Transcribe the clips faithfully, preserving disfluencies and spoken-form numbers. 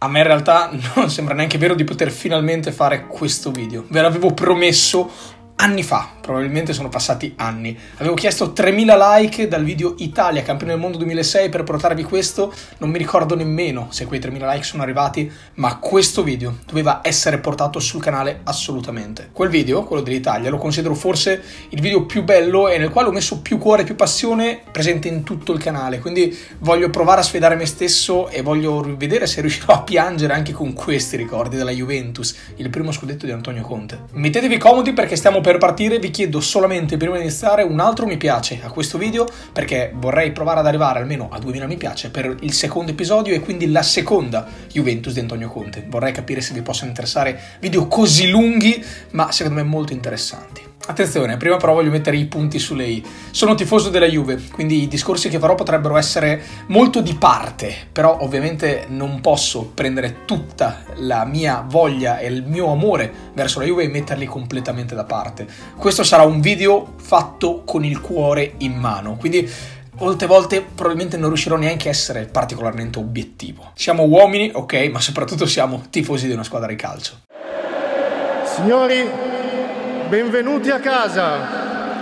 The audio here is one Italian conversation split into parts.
A me in realtà non sembra neanche vero di poter finalmente fare questo video. Ve l'avevo promesso anni fa, probabilmente sono passati anni. Avevo chiesto tremila like dal video Italia campione del mondo duemilasei per portarvi questo, non mi ricordo nemmeno se quei tremila like sono arrivati, ma questo video doveva essere portato sul canale assolutamente. Quel video, quello dell'Italia, lo considero forse il video più bello e nel quale ho messo più cuore e più passione presente in tutto il canale, quindi voglio provare a sfidare me stesso e voglio vedere se riuscirò a piangere anche con questi ricordi della Juventus, il primo scudetto di Antonio Conte. Mettetevi comodi perché stiamo per partire. Vi chiedo solamente prima di iniziare un altro mi piace a questo video perché vorrei provare ad arrivare almeno a duemila mi piace per il secondo episodio e quindi la seconda Juventus di Antonio Conte. Vorrei capire se vi possono interessare video così lunghi ma secondo me molto interessanti. Attenzione, prima però voglio mettere i punti sulle i. Sono tifoso della Juve, quindi i discorsi che farò potrebbero essere molto di parte, però ovviamente non posso prendere tutta la mia voglia e il mio amore verso la Juve e metterli completamente da parte. Questo sarà un video fatto con il cuore in mano, quindi molte volte probabilmente non riuscirò neanche a essere particolarmente obiettivo. Siamo uomini, ok, ma soprattutto siamo tifosi di una squadra di calcio. Signori, benvenuti a casa!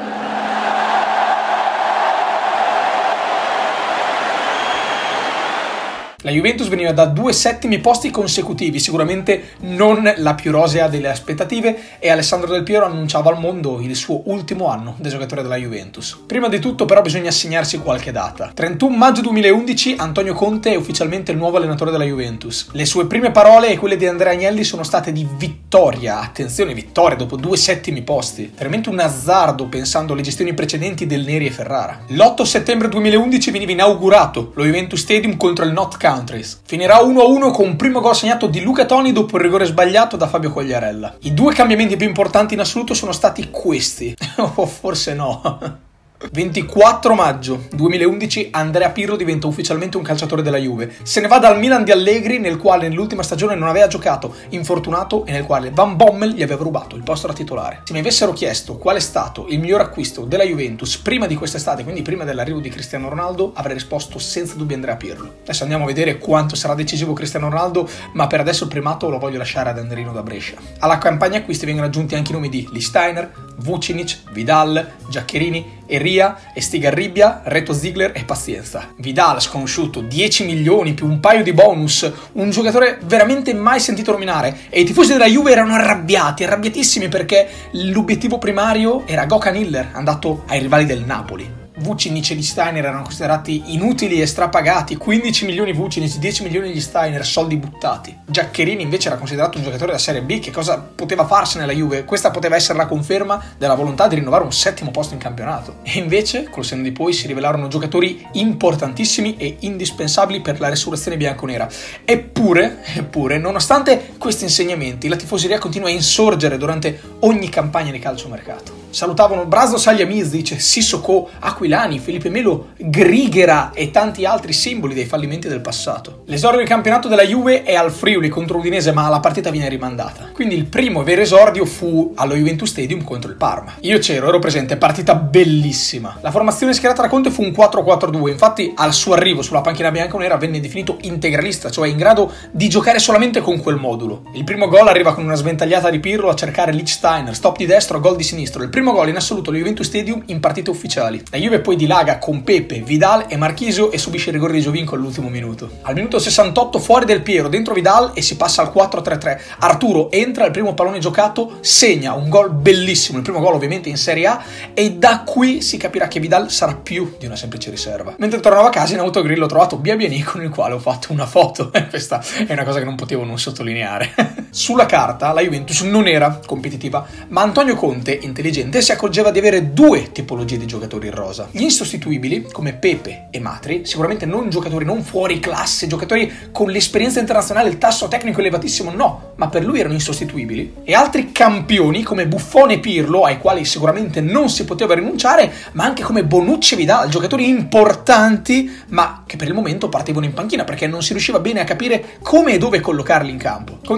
La Juventus veniva da due settimi posti consecutivi, sicuramente non la più rosea delle aspettative, e Alessandro Del Piero annunciava al mondo il suo ultimo anno da giocatore della Juventus. Prima di tutto però bisogna assegnarsi qualche data. trentuno maggio duemilaundici Antonio Conte è ufficialmente il nuovo allenatore della Juventus. Le sue prime parole e quelle di Andrea Agnelli sono state di vittoria, attenzione vittoria dopo due settimi posti, veramente un azzardo pensando alle gestioni precedenti del Neri e Ferrara. L'otto settembre duemilaundici veniva inaugurato lo Juventus Stadium contro il Notts County. Finirà uno a uno con un primo gol segnato di Luca Toni dopo il rigore sbagliato da Fabio Quagliarella. I due cambiamenti più importanti in assoluto sono stati questi, o forse no. ventiquattro maggio duemilaundici Andrea Pirlo diventa ufficialmente un calciatore della Juve. Se ne va dal Milan di Allegri, nel quale nell'ultima stagione non aveva giocato, infortunato, e nel quale Van Bommel gli aveva rubato il posto da titolare. Se mi avessero chiesto qual è stato il miglior acquisto della Juventus prima di quest'estate, quindi prima dell'arrivo di Cristiano Ronaldo, avrei risposto senza dubbio Andrea Pirlo. Adesso andiamo a vedere quanto sarà decisivo Cristiano Ronaldo, ma per adesso il primato lo voglio lasciare ad Andrino da Brescia. Alla campagna acquisti vengono aggiunti anche i nomi di Lichtsteiner, Vucinic, Vidal, Giaccherini, Eria, Estigarribia, Reto Ziegler e pazienza. Vidal sconosciuto, dieci milioni più un paio di bonus, un giocatore veramente mai sentito nominare, e i tifosi della Juve erano arrabbiati, arrabbiatissimi perché l'obiettivo primario era GökhanIller, andato ai rivali del Napoli. Vucinic e Lichtsteiner erano considerati inutili e strapagati, quindici milioni Vucinic, dieci milioni Lichtsteiner, soldi buttati. Giaccherini invece era considerato un giocatore da Serie B, che cosa poteva farsene la Juve? Questa poteva essere la conferma della volontà di rinnovare un settimo posto in campionato. E invece, col senno di poi, si rivelarono giocatori importantissimi e indispensabili per la resurrezione bianconera. Eppure, eppure, nonostante questi insegnamenti, la tifoseria continua a insorgere durante ogni campagna di calciomercato. Salutavano Brazzo Salihamidzic, Sissoko, Aquilani, Felipe Melo, Grighera e tanti altri simboli dei fallimenti del passato. L'esordio del campionato della Juve è al Friuli contro Udinese, ma la partita viene rimandata. Quindi il primo vero esordio fu allo Juventus Stadium contro il Parma. Io c'ero, ero presente, partita bellissima. La formazione schierata da Conte fu un quattro quattro due, infatti al suo arrivo sulla panchina bianconera venne definito integralista, cioè in grado di giocare solamente con quel modulo. Il primo gol arriva con una sventagliata di Pirlo a cercare Lichtsteiner, stop di destro, gol di sinistro. Il primo gol in assoluto allo Juventus Stadium in partite ufficiali. La Juve poi dilaga con Pepe, Vidal e Marchisio e subisce il rigore di Giovinco all'ultimo minuto. Al minuto sessantotto fuori Del Piero, dentro Vidal e si passa al quattro tre tre. Arturo entra, il primo pallone giocato, segna un gol bellissimo, il primo gol ovviamente in Serie A, e da qui si capirà che Vidal sarà più di una semplice riserva. Mentre tornavo a casa in autogrill ho trovato Biabiani con il quale ho fatto una foto. Questa è una cosa che non potevo non sottolineare. Sulla carta la Juventus non era competitiva, ma Antonio Conte, intelligente, si accorgeva di avere due tipologie di giocatori in rosa. Gli insostituibili, come Pepe e Matri, sicuramente non giocatori non fuori classe, giocatori con l'esperienza internazionale, il tasso tecnico elevatissimo, no, ma per lui erano insostituibili. E altri campioni come Buffon e Pirlo, ai quali sicuramente non si poteva rinunciare, ma anche come Bonucci e Vidal, giocatori importanti, ma che per il momento partivano in panchina perché non si riusciva bene a capire come e dove collocarli in campo. Conte inizia il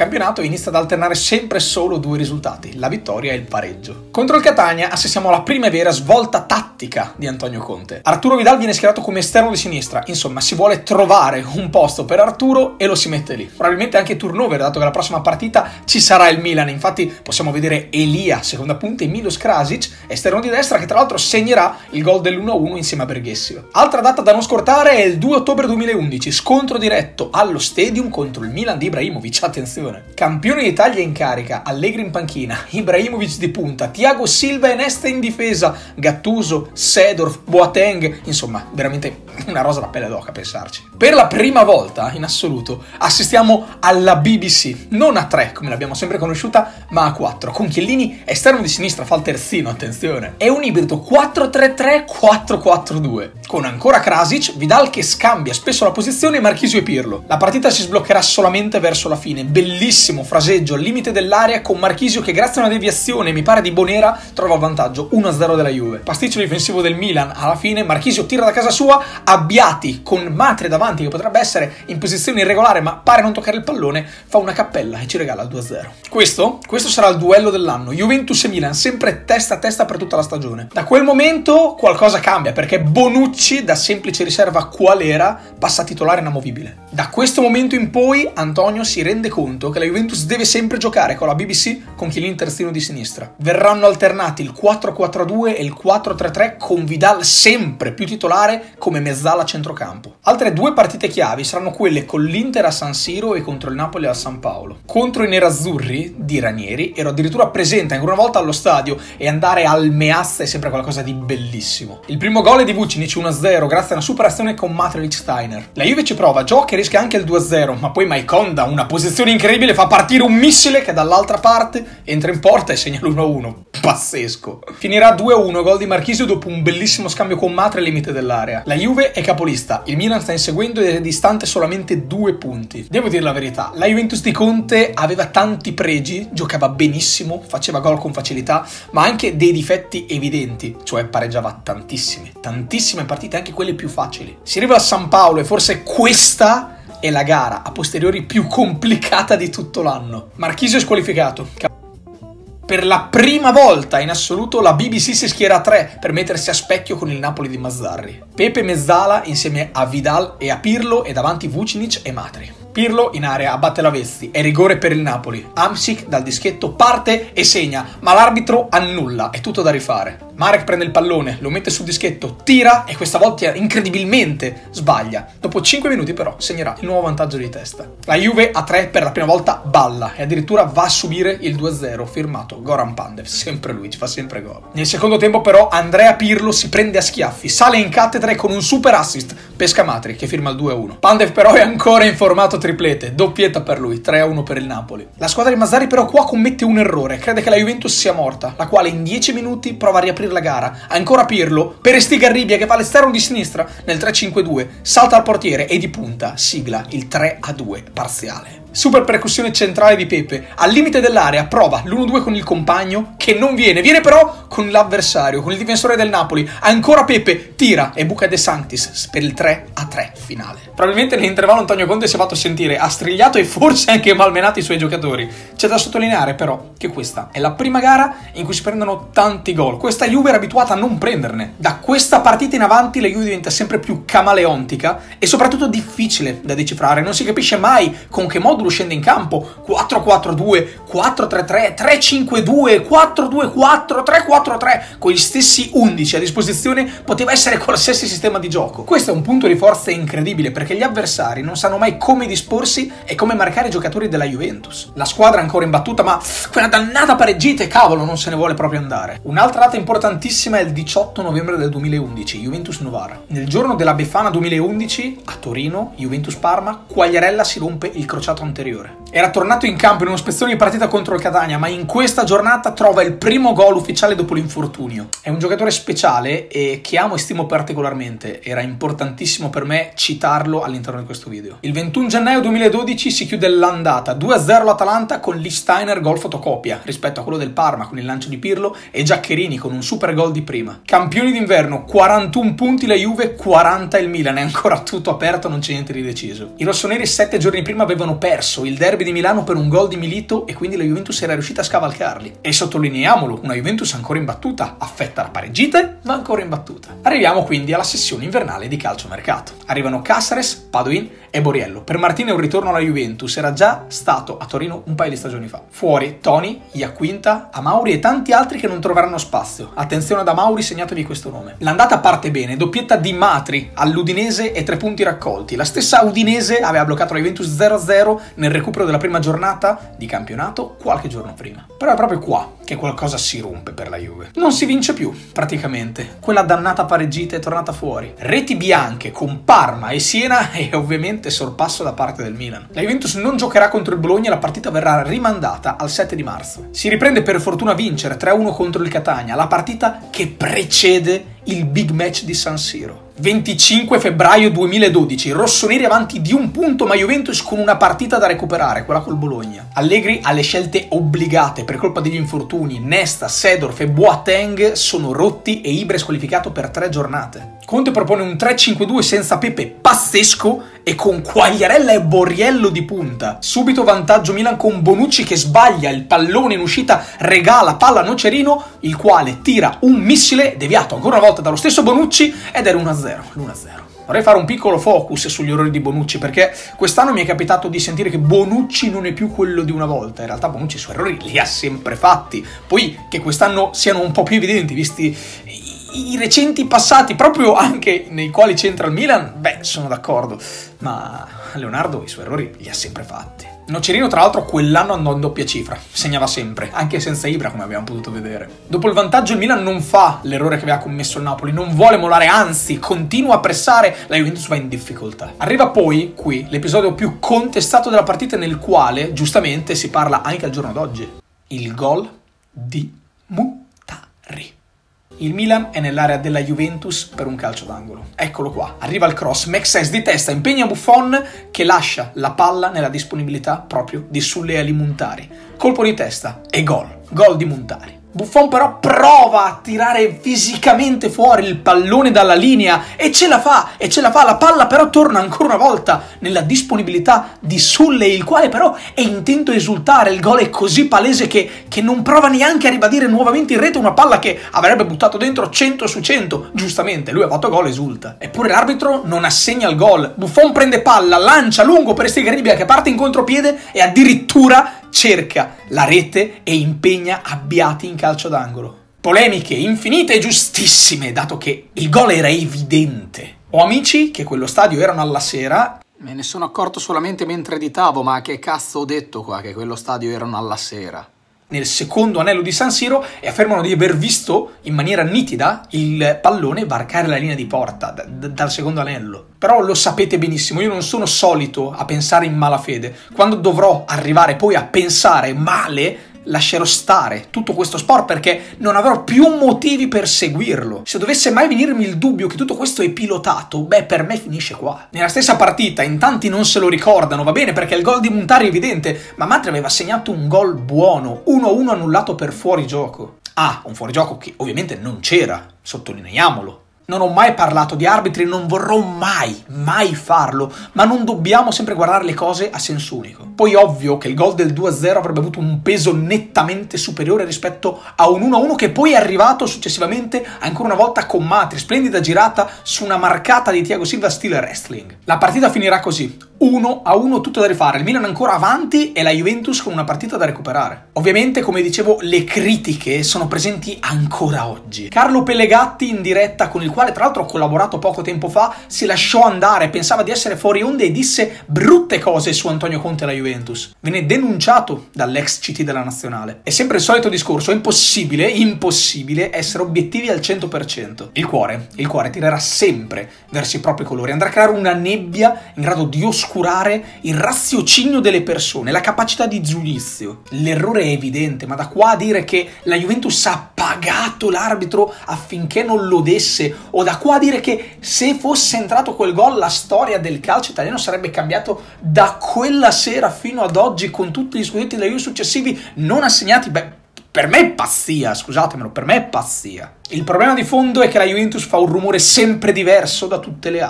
campionato e inizia ad alternare sempre solo due risultati, la vittoria e il pareggio. Contro il Catania assistiamo alla prima e vera svolta tattica di Antonio Conte. Arturo Vidal viene schierato come esterno di sinistra, insomma si vuole trovare un posto per Arturo e lo si mette lì. Probabilmente anche turnover, dato che la prossima partita ci sarà il Milan, infatti possiamo vedere Elia, seconda punta, e Milos Krasic, esterno di destra, che tra l'altro segnerà il gol dell'uno a uno insieme a Berghessio. Altra data da non scortare è il due ottobre duemilaundici, scontro diretto allo Stadium contro il Milan di Ibrahimovic, attenzione. Campione d'Italia in carica, Allegri in panchina, Ibrahimovic di punta, Thiago Silva e Nesta in difesa, Gattuso, Seedorf, Boateng, insomma veramente una rosa da pelle d'oca a pensarci. Per la prima volta in assoluto assistiamo alla B B C, non a tre come l'abbiamo sempre conosciuta, ma a quattro, con Chiellini esterno di sinistra, fa il terzino, attenzione. È un ibrido quattro tre tre quattro quattro due, con ancora Krasic, Vidal che scambia spesso la posizione, Marchisio e Pirlo. La partita si sbloccherà solamente verso la fine, bellissimo fraseggio al limite dell'area con Marchisio che grazie a una deviazione, mi pare di Bonera, trova il vantaggio uno a zero della Juve. Pasticcio difensivo del Milan, alla fine Marchisio tira da casa sua, Abbiati con Matri davanti che potrebbe essere in posizione irregolare ma pare non toccare il pallone, fa una cappella e ci regala il due a zero. Questo, questo sarà il duello dell'anno, Juventus e Milan, sempre testa a testa per tutta la stagione. Da quel momento qualcosa cambia perché Bonucci, da semplice riserva qual era, passa a titolare inamovibile. Da questo momento in poi Antonio si rende conto che la Juventus deve sempre giocare con la B B C con Chiellini terzino di sinistra. Verranno alternati il quattro quattro due e il quattro tre tre con Vidal sempre più titolare come mezzala a centrocampo. Altre due partite chiavi saranno quelle con l'Inter a San Siro e contro il Napoli a San Paolo. Contro i nerazzurri di Ranieri ero addirittura presente ancora una volta allo stadio e andare al Meazza è sempre qualcosa di bellissimo. Il primo gol è di Vucinic uno a zero grazie a una super azione con Matrevic Steiner. La Juve ci prova, gioca e rischia anche il due a zero, ma poi Maiconda, una posizione incredibile, fa partire un missile che dall'altra parte entra in porta e segna l'uno a uno. Pazzesco. Finirà due a uno, gol di Marchisio dopo un bellissimo scambio con Matre al limite dell'area. La Juve è capolista, il Milan sta inseguendo ed è distante solamente due punti. Devo dire la verità, la Juventus di Conte aveva tanti pregi, giocava benissimo, faceva gol con facilità, ma anche dei difetti evidenti, cioè pareggiava tantissime, tantissime partite, anche quelle più facili. Si arriva a San Paolo e forse questa è la gara a posteriori più complicata di tutto l'anno. Marchisio è squalificato. Per la prima volta in assoluto la B B C si schiera a tre per mettersi a specchio con il Napoli di Mazzarri. Pepe mezzala insieme a Vidal e a Pirlo e davanti Vucinic e Matri. Pirlo in area abbatte la Vezzi, è rigore per il Napoli. Hamsik dal dischetto parte e segna, ma l'arbitro annulla, è tutto da rifare. Marek prende il pallone, lo mette sul dischetto, tira e questa volta incredibilmente sbaglia. Dopo cinque minuti però segnerà il nuovo vantaggio di testa. La Juve a tre per la prima volta balla e addirittura va a subire il due a zero firmato Goran Pandev, sempre lui, ci fa sempre gol. Nel secondo tempo però Andrea Pirlo si prende a schiaffi, sale in cattedra e con un super assist pesca Matri che firma il due a uno. Pandev però è ancora in formato triplete, doppietta per lui, tre a uno per il Napoli. La squadra di Mazzarri però qua commette un errore, crede che la Juventus sia morta, la quale in dieci minuti prova a riaprire la gara. Ancora Pirlo, per Estigarribia che fa l'esterno di sinistra nel tre cinque due, salta al portiere e di punta sigla il tre a due parziale. Super percussione centrale di Pepe, al limite dell'area prova l'uno due con il compagno che non viene, viene però con l'avversario, con il difensore del Napoli. Ancora Pepe tira e buca De Sanctis per il tre a tre finale. Probabilmente nell'intervallo Antonio Conte si è fatto sentire, ha strigliato e forse anche malmenato i suoi giocatori. C'è da sottolineare però che questa è la prima gara in cui si prendono tanti gol. Questa Juve era abituata a non prenderne. Da questa partita in avanti la Juve diventa sempre più camaleontica e soprattutto difficile da decifrare. Non si capisce mai con che modo scende in campo. Quattro quattro due, quattro tre tre, tre cinque due, quattro due quattro, tre quattro tre, con gli stessi undici a disposizione poteva essere qualsiasi sistema di gioco. Questo è un punto di forza incredibile perché gli avversari non sanno mai come disporsi e come marcare i giocatori della Juventus. La squadra è ancora imbattuta, ma quella dannata pareggita, cavolo, non se ne vuole proprio andare. Un'altra data importantissima è il diciotto novembre del duemilaundici, Juventus-Novara. Nel giorno della Befana duemilaundici a Torino, Juventus-Parma, Quagliarella si rompe il crociato anteriore. Era tornato in campo in uno spezzone di partita contro il Catania, ma in questa giornata trova il primo gol ufficiale dopo l'infortunio. È un giocatore speciale e che amo e stimo particolarmente. Era importantissimo per me citarlo all'interno di questo video. Il ventuno gennaio duemiladodici si chiude l'andata, due a zero l'Atalanta con Lee Steiner gol fotocopia rispetto a quello del Parma con il lancio di Pirlo e Giaccherini con un super gol di prima. Campioni d'inverno, quarantuno punti la Juve, quaranta il Milan, è ancora tutto aperto, non c'è niente di deciso. I rossoneri sette giorni prima avevano perso il derby derby di Milano per un gol di Milito e quindi la Juventus era riuscita a scavalcarli. E sottolineiamolo, una Juventus ancora imbattuta, affetta da pareggite, ma ancora imbattuta. Arriviamo quindi alla sessione invernale di calciomercato. Arrivano Cáceres, Padoin e Borriello. Per Martini è un ritorno alla Juventus, era già stato a Torino un paio di stagioni fa. Fuori Toni, Iaquinta, Amauri e tanti altri che non troveranno spazio. Attenzione ad Amauri, segnatevi questo nome. L'andata parte bene, doppietta di Matri all'Udinese e tre punti raccolti. La stessa Udinese aveva bloccato la Juventus zero a zero nel recupero della prima giornata di campionato qualche giorno prima. Però è proprio qua che qualcosa si rompe per la Juve. Non si vince più, praticamente. Quella dannata pareggita è tornata fuori. Reti bianche con Parma e Siena e ovviamente sorpasso da parte del Milan. La Juventus non giocherà contro il Bologna e la partita verrà rimandata al sette di marzo. Si riprende per fortuna a vincere tre a uno contro il Catania, la partita che precede il big match di San Siro. venticinque febbraio duemiladodici, rossoneri avanti di un punto ma Juventus con una partita da recuperare, quella col Bologna. Allegri ha le scelte obbligate per colpa degli infortuni. Nesta, Seedorf e Boateng sono rotti e Ibra è squalificato per tre giornate. Conte propone un tre cinque due senza Pepe pazzesco e con Quagliarella e Borriello di punta. Subito vantaggio Milan con Bonucci che sbaglia il pallone in uscita, regala palla a Nocerino, il quale tira un missile deviato ancora una volta dallo stesso Bonucci ed era uno a zero. l'uno a zero. Vorrei fare un piccolo focus sugli errori di Bonucci perché quest'anno mi è capitato di sentire che Bonucci non è più quello di una volta. In realtà Bonucci i suoi errori li ha sempre fatti. Poi che quest'anno siano un po' più evidenti visti i recenti passati, proprio anche nei quali c'entra il Milan, beh, sono d'accordo. Ma Leonardo i suoi errori li ha sempre fatti. Nocerino tra l'altro quell'anno andò in doppia cifra, segnava sempre, anche senza Ibra come abbiamo potuto vedere. Dopo il vantaggio il Milan non fa l'errore che aveva commesso il Napoli, non vuole molare, anzi continua a pressare, la Juventus va in difficoltà. Arriva poi qui l'episodio più contestato della partita nel quale giustamente si parla anche al giorno d'oggi. Il gol di Muntari. Il Milan è nell'area della Juventus per un calcio d'angolo. Eccolo qua, arriva il cross, Mexes di testa, impegna Buffon che lascia la palla nella disponibilità proprio di Sulle Ali Muntari. Colpo di testa e gol, gol di Muntari. Buffon però prova a tirare fisicamente fuori il pallone dalla linea e ce la fa, e ce la fa, la palla però torna ancora una volta nella disponibilità di Sulle, il quale però è intento a esultare. Il gol è così palese che, che non prova neanche a ribadire nuovamente in rete una palla che avrebbe buttato dentro cento su cento. Giustamente, lui ha fatto gol, esulta. Eppure l'arbitro non assegna il gol. Buffon prende palla, lancia lungo per Estigarribia che parte in contropiede e addirittura cerca la rete e impegna Abbiati in calcio d'angolo. Polemiche infinite e giustissime, dato che il gol era evidente. Ho amici che quello stadio erano alla sera. Me ne sono accorto solamente mentre editavo, ma che cazzo ho detto qua che quello stadio erano alla sera? Nel secondo anello di San Siro e affermano di aver visto in maniera nitida il pallone varcare la linea di porta d- d- dal secondo anello. Però lo sapete benissimo, io non sono solito a pensare in malafede. Quando dovrò arrivare poi a pensare male, lascerò stare tutto questo sport perché non avrò più motivi per seguirlo. Se dovesse mai venirmi il dubbio che tutto questo è pilotato, beh, per me finisce qua. Nella stessa partita, in tanti non se lo ricordano, va bene, perché il gol di Muntari è evidente, ma Matri aveva segnato un gol buono, uno a uno annullato per fuorigioco. Ah, un fuorigioco che ovviamente non c'era, sottolineiamolo. Non ho mai parlato di arbitri, non vorrò mai, mai farlo, ma non dobbiamo sempre guardare le cose a senso unico. Poi ovvio che il gol del due a zero avrebbe avuto un peso nettamente superiore rispetto a un uno a uno che poi è arrivato successivamente ancora una volta con Matri, splendida girata su una marcata di Thiago Silva stile wrestling. La partita finirà così, uno a uno, tutto da rifare, il Milan ancora avanti e la Juventus con una partita da recuperare. Ovviamente, come dicevo, le critiche sono presenti ancora oggi. Carlo Pellegatti in diretta, con il quale tra l'altro ho collaborato poco tempo fa, si lasciò andare, pensava di essere fuori onde e disse brutte cose su Antonio Conte e la Juventus. Venne denunciato dall'ex C T della nazionale. È sempre il solito discorso, è impossibile, impossibile essere obiettivi al cento per cento. Il cuore, il cuore tirerà sempre verso i propri colori, andrà a creare una nebbia in grado di oscurare il raziocinio delle persone, la capacità di giudizio. L'errore è evidente, ma da qua a dire che la Juventus ha pagato l'arbitro affinché non lo desse, o da qua a dire che se fosse entrato quel gol la storia del calcio italiano sarebbe cambiato da quella sera fino ad oggi con tutti gli scudetti della Juve successivi non assegnati, beh, per me è pazzia, scusatemelo, per me è pazzia. Il problema di fondo è che la Juventus fa un rumore sempre diverso da tutte le altre.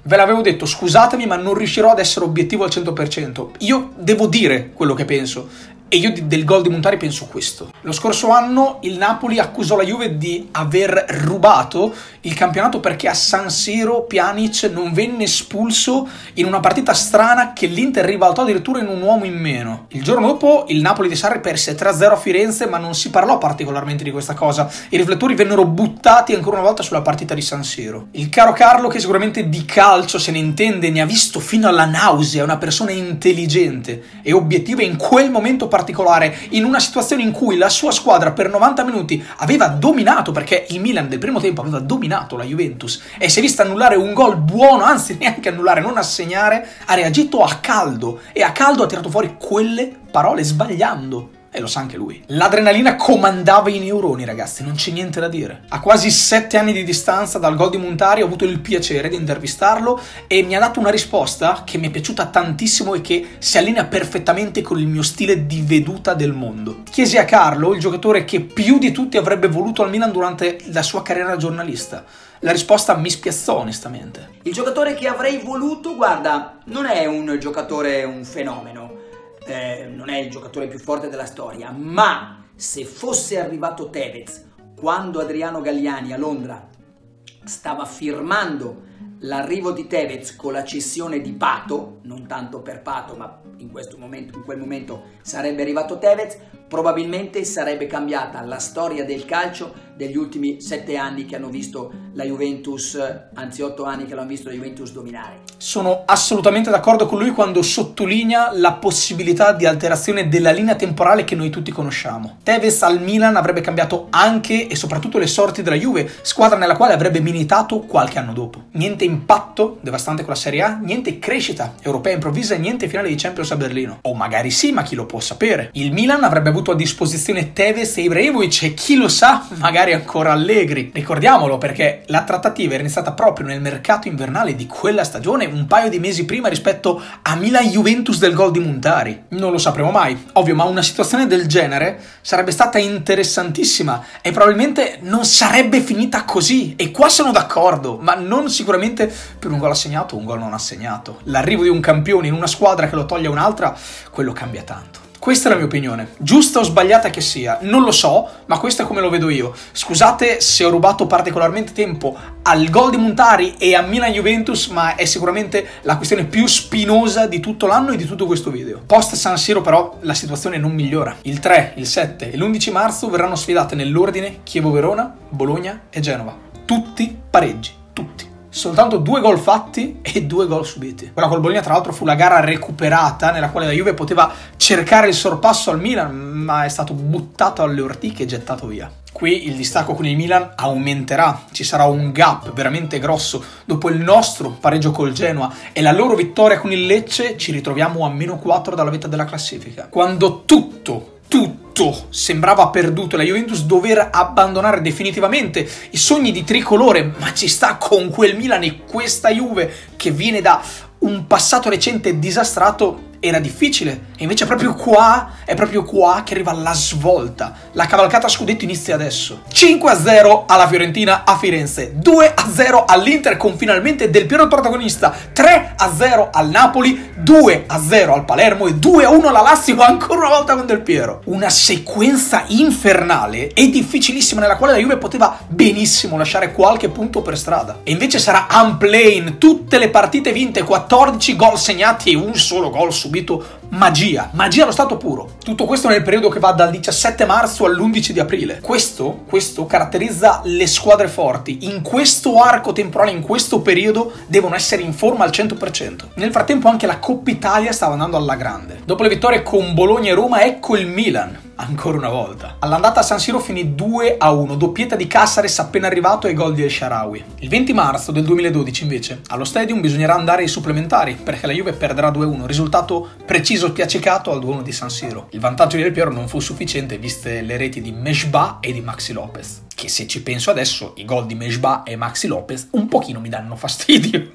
Ve l'avevo detto, scusatemi, ma non riuscirò ad essere obiettivo al cento per cento. Io devo dire quello che penso. E io del gol di Montari penso questo. Lo scorso anno il Napoli accusò la Juve di aver rubato il campionato perché a San Siro Pjanic non venne espulso in una partita strana che l'Inter ribaltò addirittura in un uomo in meno. Il giorno dopo il Napoli di Sarri perse tre a zero a Firenze, ma non si parlò particolarmente di questa cosa. I riflettori vennero buttati ancora una volta sulla partita di San Siro. Il caro Carlo, che sicuramente di calcio se ne intende, ne ha visto fino alla nausea, è una persona intelligente e obiettiva in quel momento particolare, in una situazione in cui la sua squadra per novanta minuti aveva dominato, perché il Milan del primo tempo aveva dominato la Juventus e si è vista annullare un gol buono, anzi neanche annullare, non assegnare, ha reagito a caldo e a caldo ha tirato fuori quelle parole sbagliando. E lo sa anche lui. L'adrenalina comandava i neuroni, ragazzi, non c'è niente da dire. A quasi sette anni di distanza dal gol di Montari ho avuto il piacere di intervistarlo e mi ha dato una risposta che mi è piaciuta tantissimo e che si allinea perfettamente con il mio stile di veduta del mondo. Chiesi a Carlo, il giocatore che più di tutti avrebbe voluto al Milan durante la sua carriera da giornalista. La risposta mi spiazzò onestamente. Il giocatore che avrei voluto, guarda, non è un giocatore, un fenomeno. Eh, non è il giocatore più forte della storia, ma se fosse arrivato Tevez quando Adriano Galliani a Londra stava firmando l'arrivo di Tevez con la cessione di Pato, non tanto per Pato ma in questo momento, in quel momento sarebbe arrivato Tevez, probabilmente sarebbe cambiata la storia del calcio degli ultimi sette anni che hanno visto la Juventus, anzi otto anni che l'hanno visto la Juventus dominare. Sono assolutamente d'accordo con lui quando sottolinea la possibilità di alterazione della linea temporale che noi tutti conosciamo. Tevez al Milan avrebbe cambiato anche e soprattutto le sorti della Juve, squadra nella quale avrebbe militato qualche anno dopo. Niente impatto devastante con la Serie A, niente crescita europea improvvisa e niente finale di Champions a Berlino. O magari sì, ma chi lo può sapere. Il Milan avrebbe avuto a disposizione Tevez e Ibrahimovic e chi lo sa, magari ancora Allegri. Ricordiamolo perché la trattativa era iniziata proprio nel mercato invernale di quella stagione, un paio di mesi prima rispetto a Milan-Juventus del gol di Montari. Non lo sapremo mai, ovvio, ma una situazione del genere sarebbe stata interessantissima e probabilmente non sarebbe finita così. E qua sono d'accordo, ma non sicuramente per un gol assegnato o un gol non assegnato. L'arrivo di un campione in una squadra che lo toglie a un'altra, quello cambia tanto. Questa è la mia opinione, giusta o sbagliata che sia, non lo so, ma questo è come lo vedo io. Scusate se ho rubato particolarmente tempo al gol di Montari e a Milan-Juventus, ma è sicuramente la questione più spinosa di tutto l'anno e di tutto questo video. Post San Siro però la situazione non migliora. Il tre, il sette e l'undici marzo verranno sfidate nell'ordine Chievo-Verona, Bologna e Genova. Tutti pareggi, tutti. Soltanto due gol fatti e due gol subiti. Quella col Bologna tra l'altro fu la gara recuperata nella quale la Juve poteva cercare il sorpasso al Milan, ma è stato buttato alle ortiche e gettato via. Qui il distacco con il Milan aumenterà, ci sarà un gap veramente grosso. Dopo il nostro pareggio col Genoa e la loro vittoria con il Lecce ci ritroviamo a meno quattro dalla vetta della classifica. Quando tutto Tutto sembrava perduto e la Juventus dover abbandonare definitivamente i sogni di tricolore, ma ci sta con quel Milan e questa Juve che viene da un passato recente disastrato. Era difficile e invece proprio qua, è proprio qua che arriva la svolta. La cavalcata a scudetto inizia adesso. cinque a zero alla Fiorentina a Firenze, due a zero all'Inter con finalmente Del Piero protagonista, tre a zero al Napoli, due a zero al Palermo e due a uno alla Lazio ancora una volta con Del Piero. Una sequenza infernale e difficilissima nella quale la Juve poteva benissimo lasciare qualche punto per strada. E invece sarà unplaying, tutte le partite vinte, quattordici gol segnati e un solo gol subito. Magia, magia allo stato puro. Tutto questo nel periodo che va dal diciassette marzo all'undici di aprile. Questo, questo caratterizza le squadre forti. In questo arco temporale, in questo periodo, devono essere in forma al cento per cento. Nel frattempo anche la Coppa Italia stava andando alla grande. Dopo le vittorie con Bologna e Roma, ecco il Milan. Ancora una volta. All'andata a San Siro finì due a uno, doppietta di Caceres appena arrivato e gol di El Shaarawy. Il venti marzo del duemiladodici invece, allo Stadium bisognerà andare ai supplementari perché la Juve perderà due a uno, risultato preciso e piacicato al due a uno di San Siro. Il vantaggio di Del Piero non fu sufficiente viste le reti di Meshba e di Maxi Lopez, che se ci penso adesso i gol di Meshba e Maxi Lopez un pochino mi danno fastidio.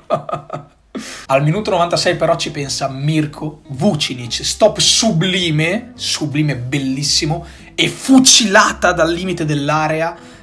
Al minuto novantasei però ci pensa Mirko Vucinic, stop sublime, sublime bellissimo, e fucilata dal limite dell'area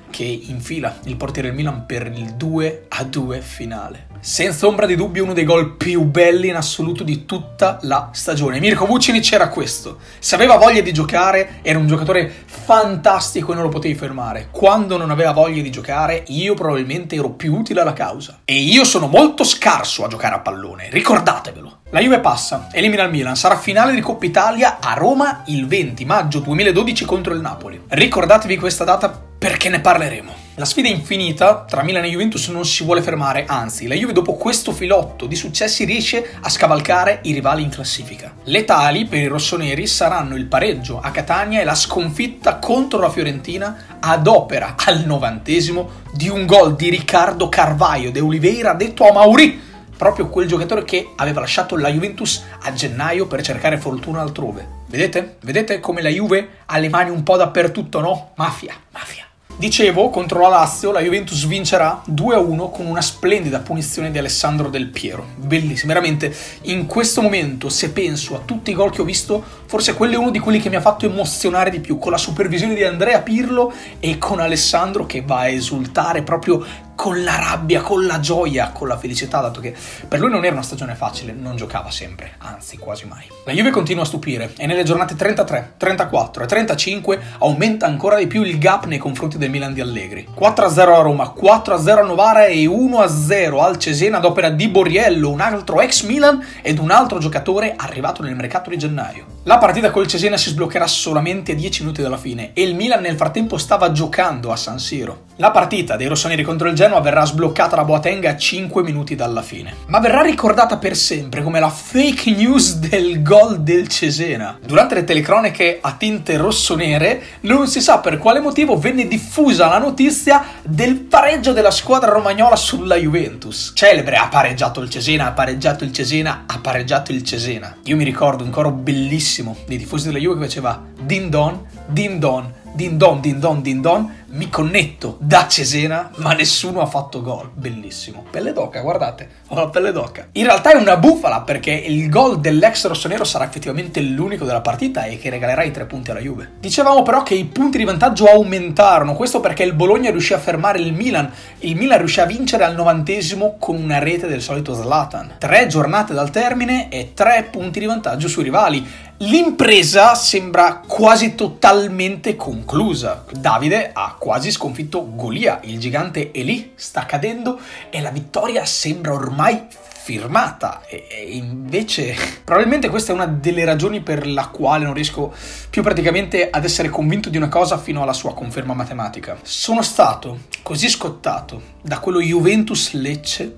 che infila il portiere del Milan per il due a due finale. Senza ombra di dubbio uno dei gol più belli in assoluto di tutta la stagione. Mirko Vucinic era questo. Se aveva voglia di giocare era un giocatore fantastico e non lo potevi fermare. Quando non aveva voglia di giocare io probabilmente ero più utile alla causa. E io sono molto scarso a giocare a pallone, ricordatevelo. La Juve passa, elimina il Milan, sarà finale di Coppa Italia a Roma il venti maggio duemiladodici contro il Napoli. Ricordatevi questa data perché ne parleremo. La sfida infinita tra Milan e Juventus non si vuole fermare, anzi, la Juve dopo questo filotto di successi riesce a scavalcare i rivali in classifica. Letali per i rossoneri saranno il pareggio a Catania e la sconfitta contro la Fiorentina ad opera al novantesimo di un gol di Ricardo Carvalho de Oliveira detto Amauri, proprio quel giocatore che aveva lasciato la Juventus a gennaio per cercare fortuna altrove. Vedete? Vedete come la Juve ha le mani un po' dappertutto, no? Mafia, mafia. Dicevo, contro la Lazio la Juventus vincerà due a uno con una splendida punizione di Alessandro Del Piero. Bellissimo, veramente in questo momento, se penso a tutti i gol che ho visto, forse quello è uno di quelli che mi ha fatto emozionare di più, con la supervisione di Andrea Pirlo e con Alessandro che va a esultare proprio con la rabbia, con la gioia, con la felicità, dato che per lui non era una stagione facile, non giocava sempre, anzi quasi mai. La Juve continua a stupire e nelle giornate trentatré, trentaquattro e trentacinque aumenta ancora di più il gap nei confronti del Milan di Allegri. quattro a zero a Roma, quattro a zero a Novara e uno a zero al Cesena ad opera di Borriello, un altro ex Milan ed un altro giocatore arrivato nel mercato di gennaio. La partita col Cesena si sbloccherà solamente a dieci minuti dalla fine e il Milan nel frattempo stava giocando a San Siro. La partita dei rossoneri contro il Genoa verrà sbloccata da Boateng a cinque minuti dalla fine, ma verrà ricordata per sempre come la fake news del gol del Cesena. Durante le telecronache a tinte rossonere non si sa per quale motivo venne diffusa la notizia del pareggio della squadra romagnola sulla Juventus. Celebre: ha pareggiato il Cesena, ha pareggiato il Cesena, ha pareggiato il Cesena. Io mi ricordo un coro bellissimo dei tifosi della Juve che faceva din don, din don, din don, din don, din don, mi connetto da Cesena, ma nessuno ha fatto gol. Bellissimo. Pelle d'oca, guardate, ho la pelle d'oca. In realtà è una bufala, perché il gol dell'ex rossonero sarà effettivamente l'unico della partita e che regalerà i tre punti alla Juve. Dicevamo però che i punti di vantaggio aumentarono, questo perché il Bologna riuscì a fermare il Milan. Il Milan riuscì a vincere al novantesimo con una rete del solito Zlatan. Tre giornate dal termine e tre punti di vantaggio sui rivali. L'impresa sembra quasi totalmente conclusa. Davide ha quasi sconfitto Golia, il gigante è lì, sta cadendo e la vittoria sembra ormai firmata. E invece probabilmente questa è una delle ragioni per la quale non riesco più praticamente ad essere convinto di una cosa fino alla sua conferma matematica. Sono stato così scottato da quello Juventus Lecce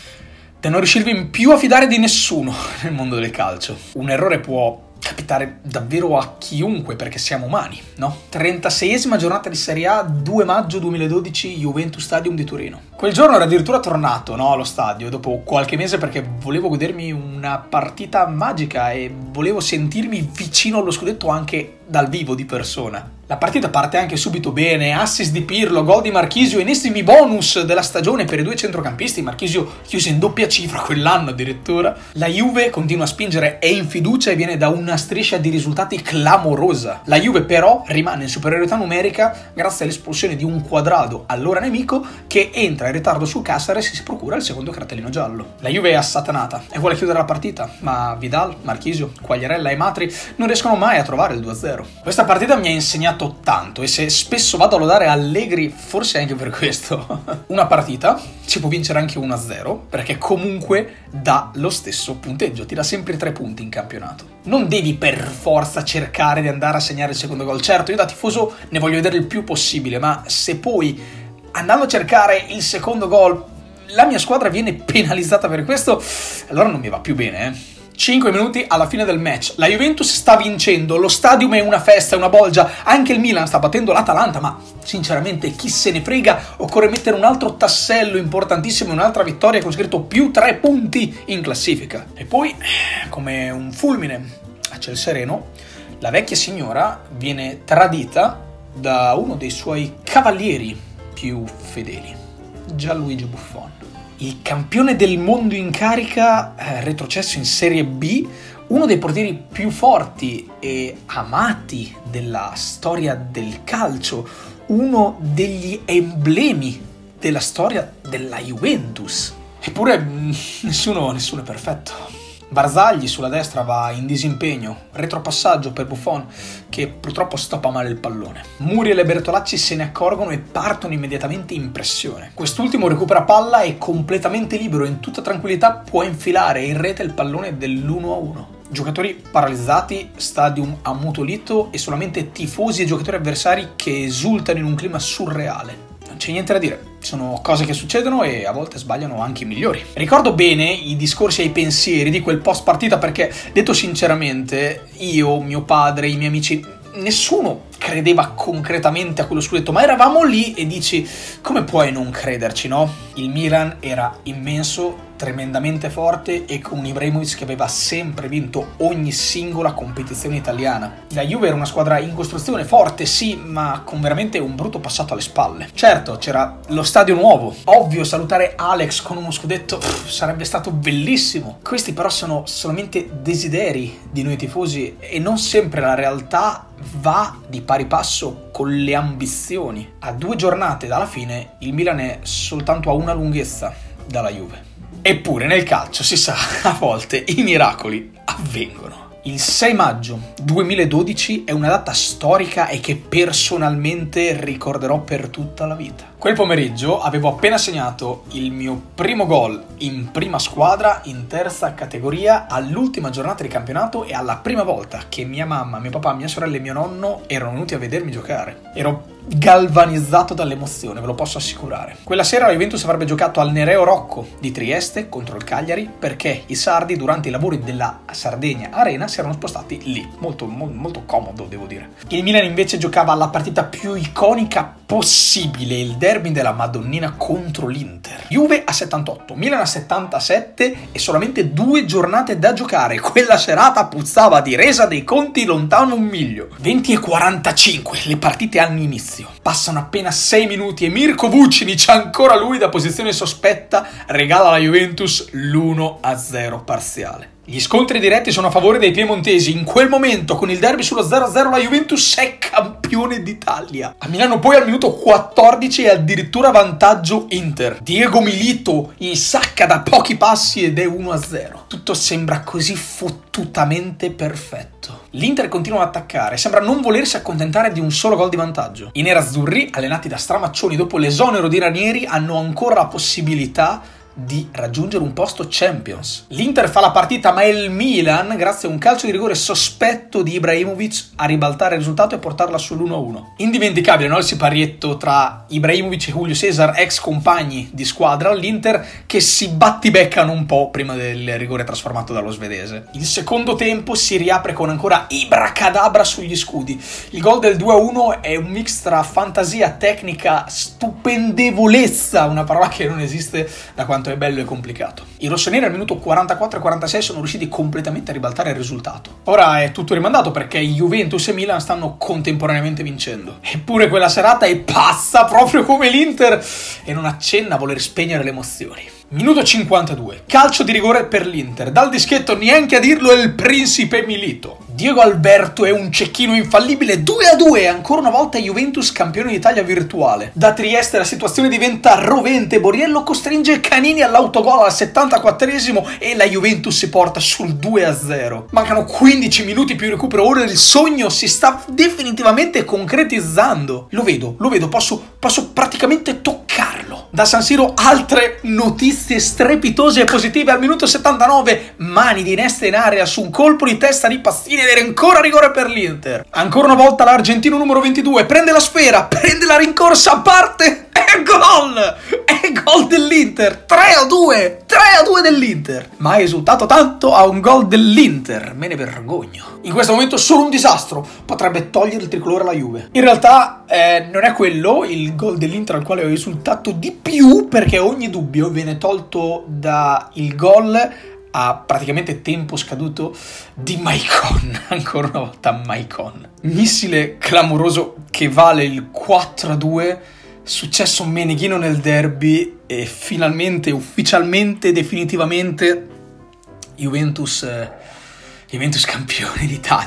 da non riuscirmi più a fidare di nessuno nel mondo del calcio. Un errore può capitare davvero a chiunque, perché siamo umani, no? trentaseiesima giornata di Serie A, due maggio duemiladodici, Juventus Stadium di Torino. Quel giorno ero addirittura tornato, no, allo stadio dopo qualche mese, perché volevo godermi una partita magica e volevo sentirmi vicino allo scudetto anche dal vivo, di persona. La partita parte anche subito bene, assist di Pirlo, gol di Marchisio, ennesimi bonus della stagione per i due centrocampisti. Marchisio chiuse in doppia cifra quell'anno addirittura. La Juve continua a spingere, è in fiducia e viene da una striscia di risultati clamorosa. La Juve però rimane in superiorità numerica grazie all'espulsione di un Quadrado, allora nemico, che entra in ritardo su Cáceres e si procura il secondo cartellino giallo. La Juve è assatanata e vuole chiudere la partita, ma Vidal, Marchisio, Quagliarella e Matri non riescono mai a trovare il due a zero. Questa partita mi ha insegnato tanto, e se spesso vado a lodare Allegri forse anche per questo. Una partita si può vincere anche uno a zero, perché comunque dà lo stesso punteggio, ti dà sempre tre punti in campionato. Non devi per forza cercare di andare a segnare il secondo gol. Certo, io da tifoso ne voglio vedere il più possibile, ma se poi andando a cercare il secondo gol la mia squadra viene penalizzata per questo, allora non mi va più bene, eh. cinque minuti alla fine del match, la Juventus sta vincendo, lo stadium è una festa, è una bolgia, anche il Milan sta battendo l'Atalanta, ma sinceramente chi se ne frega, occorre mettere un altro tassello importantissimo, un'altra vittoria con scritto più tre punti in classifica. E poi, come un fulmine a ciel sereno, la vecchia signora viene tradita da uno dei suoi cavalieri più fedeli, Gianluigi Buffon. Il campione del mondo in carica, eh, retrocesso in Serie B, uno dei portieri più forti e amati della storia del calcio, uno degli emblemi della storia della Juventus. Eppure nessuno, nessuno è perfetto. Barzagli sulla destra va in disimpegno, retropassaggio per Buffon che purtroppo stoppa male il pallone. Muriel e Bertolacci se ne accorgono e partono immediatamente in pressione. Quest'ultimo recupera palla e completamente libero in tutta tranquillità può infilare in rete il pallone dell'uno a uno. Giocatori paralizzati, stadium ammutolito e solamente tifosi e giocatori avversari che esultano in un clima surreale. Non c'è niente da dire, sono cose che succedono e a volte sbagliano anche i migliori. Ricordo bene i discorsi e i pensieri di quel post partita perché, detto sinceramente, io, mio padre, i miei amici, nessuno credeva concretamente a quello scudetto, ma eravamo lì e dici, come puoi non crederci, no? Il Milan era immenso, tremendamente forte e con Ibrahimovic che aveva sempre vinto ogni singola competizione italiana. La Juve era una squadra in costruzione, forte sì, ma con veramente un brutto passato alle spalle. Certo, c'era lo stadio nuovo, ovvio salutare Alex con uno scudetto pff, sarebbe stato bellissimo. Questi però sono solamente desideri di noi tifosi e non sempre la realtà va di pari passo con le ambizioni. A due giornate dalla fine il Milan è soltanto a una lunghezza dalla Juve. Eppure nel calcio, si sa, a volte i miracoli avvengono. Il sei maggio duemiladodici è una data storica e che personalmente ricorderò per tutta la vita. Quel pomeriggio avevo appena segnato il mio primo gol in prima squadra in terza categoria all'ultima giornata di campionato e alla prima volta che mia mamma, mio papà, mia sorella e mio nonno erano venuti a vedermi giocare. Ero galvanizzato dall'emozione, ve lo posso assicurare. Quella sera la Juventus avrebbe giocato al Nereo Rocco di Trieste contro il Cagliari perché i sardi durante i lavori della Sardegna Arena si erano spostati lì. Molto, mo- molto comodo, devo dire. Il Milan invece giocava la partita più iconica possibile, il derby della Madonnina contro l'Inter. Juve a settantotto, Milan a settantasette e solamente due giornate da giocare. Quella serata puzzava di resa dei conti lontano un miglio. venti e quarantacinque, le partite hanno inizio. Passano appena sei minuti e Mirko Vucinic, ancora lui da posizione sospetta, regala alla Juventus l'uno a zero parziale. Gli scontri diretti sono a favore dei piemontesi. In quel momento, con il derby sullo zero a zero, la Juventus è campione d'Italia. A Milano poi al minuto quattordici è addirittura vantaggio Inter. Diego Milito insacca da pochi passi ed è uno a zero. Tutto sembra così fottutamente perfetto. L'Inter continua ad attaccare, sembra non volersi accontentare di un solo gol di vantaggio. I nerazzurri, allenati da stramaccioni dopo l'esonero di Ranieri, hanno ancora la possibilità di raggiungere un posto Champions. L'Inter fa la partita, ma è il Milan, grazie a un calcio di rigore sospetto di Ibrahimovic, a ribaltare il risultato e portarla sull'uno a uno. Indimenticabile, no? Il siparietto tra Ibrahimovic e Julio Cesar, ex compagni di squadra all'Inter, che si battibeccano un po' prima del rigore trasformato dallo svedese. Il secondo tempo si riapre con ancora Ibracadabra sugli scudi. Il gol del due a uno è un mix tra fantasia, tecnica, stupendevolezza, una parola che non esiste da quanto è bello e complicato. I rossoneri al minuto quarantaquattro e quarantasei sono riusciti completamente a ribaltare il risultato. Ora è tutto rimandato perché Juventus e Milan stanno contemporaneamente vincendo. Eppure quella serata è pazza proprio come l'Inter e non accenna a voler spegnere le emozioni. Minuto cinquantadue, calcio di rigore per l'Inter. Dal dischetto, neanche a dirlo, è il principe Milito. Diego Alberto è un cecchino infallibile, due a due, ancora una volta Juventus campione d'Italia virtuale. Da Trieste la situazione diventa rovente, Borriello costringe Canini all'autogol al settantaquattresimo e la Juventus si porta sul due a zero. Mancano quindici minuti più recupero, ora il sogno si sta definitivamente concretizzando. Lo vedo, lo vedo, posso, posso praticamente toccarlo. Da San Siro altre notizie strepitose e positive. Al minuto settantanove, mani di Nesta in area su un colpo di testa di Pastini ed era ancora rigore per l'Inter. Ancora una volta l'argentino numero ventidue prende la sfera, prende la rincorsa, parte e gol! È gol dell'Inter, tre a due, tre a due dell'Inter. Mai esultato tanto a un gol dell'Inter, me ne vergogno. In questo momento solo un disastro potrebbe togliere il tricolore alla Juve. In realtà eh, non è quello il gol dell'Inter al quale ho esultato di più, perché ogni dubbio viene tolto da il gol a praticamente tempo scaduto di Maicon, ancora una volta Maicon. Missile clamoroso che vale il quattro a due, successo meneghino nel derby e finalmente, ufficialmente, definitivamente Juventus, eh, Juventus campione d'Italia.